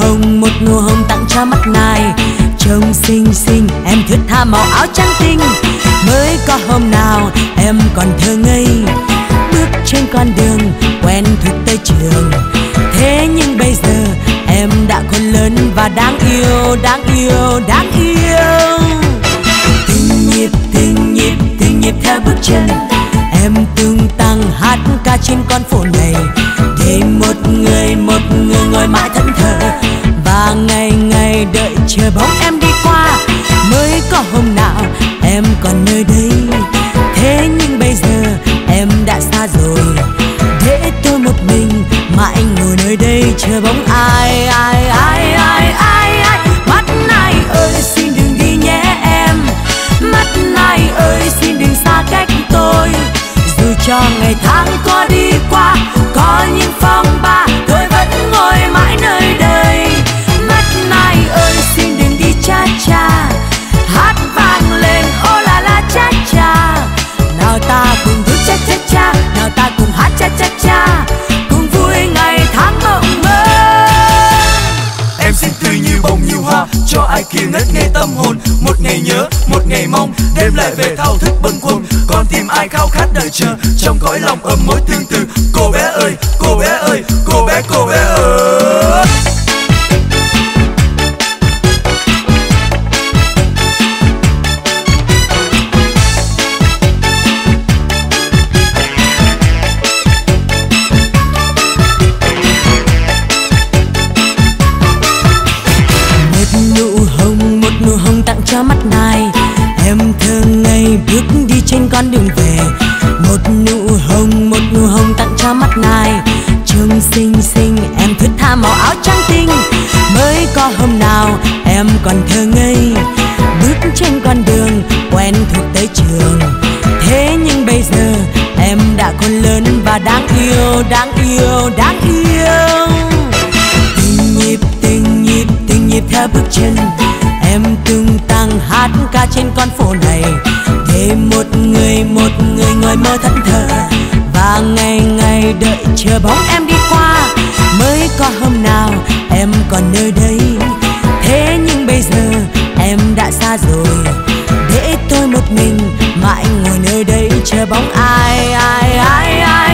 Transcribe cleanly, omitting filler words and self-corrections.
nụ hồng tặng cho mắt này. Trông xinh xinh em thướt tha màu áo trắng tinh. Mới có hôm nào em còn thơ ngây, bước trên con đường quen thuộc tới trường. Thế nhưng bây giờ em đã khôn lớn và đáng yêu, đáng yêu, đáng yêu. Từng nhịp, từng nhịp, từng nhịp theo bước chân em tung tăng hát ca trên con phố này. Để một người ngồi mãi thẫn thờ và ngày ngày đợi chờ bóng em đi qua. Mới có hôm nào em còn nơi đây, thế nhưng bây giờ em đã xa rồi. Để tôi một mình mãi ngồi nơi đây chờ bóng ai, ai, ai, ai, ai, ai. Mắt này ơi xin đừng đi nhé em, mắt này ơi xin đừng xa cách tôi. Dù cho ngày tháng có đi qua, có những phong ba, tôi vẫn ngồi mãi nơi đây. Mắt này ơi xin đừng đi cha cha, hát vang lên ô la la cha cha. Nào ta cùng vui cha cha cha, nào ta cùng hát cha cha cha, cùng vui ngày tháng mộng mơ. Em xinh tươi như bông như hoa, cho ai kia ngất ngây tâm hồn. Một ngày nhớ, một ngày mong, đêm lại về thao thức bâng khuâng. Con tim ai khao khát đợi chờ, trong cõi lòng ấm mối tương tư. Cô bé ơi, cô bé ơi, cô bé ơi. Một nụ hồng tặng cho mắt này. Em thơ ngây bước đi trên con đường về. Một nụ hồng tặng cho mắt này. Trông xinh xinh em thướt tha màu áo trắng tinh. Mới có hôm nào em còn thơ ngây, bước trên con đường quen thuộc tới trường. Thế nhưng bây giờ em đã khôn lớn và đáng yêu, đáng yêu, đáng yêu. Từng nhịp, từng nhịp, từng nhịp theo bước chân em tung tăng hát ca trên con phố này. Để một người ngồi mơ thẫn thờ và ngày ngày đợi chờ bóng em đi qua. Mới có hôm nào em còn nơi đây, thế nhưng bây giờ em đã xa rồi. Để tôi một mình mãi ngồi nơi đây chờ bóng ai, ai, ai, ai.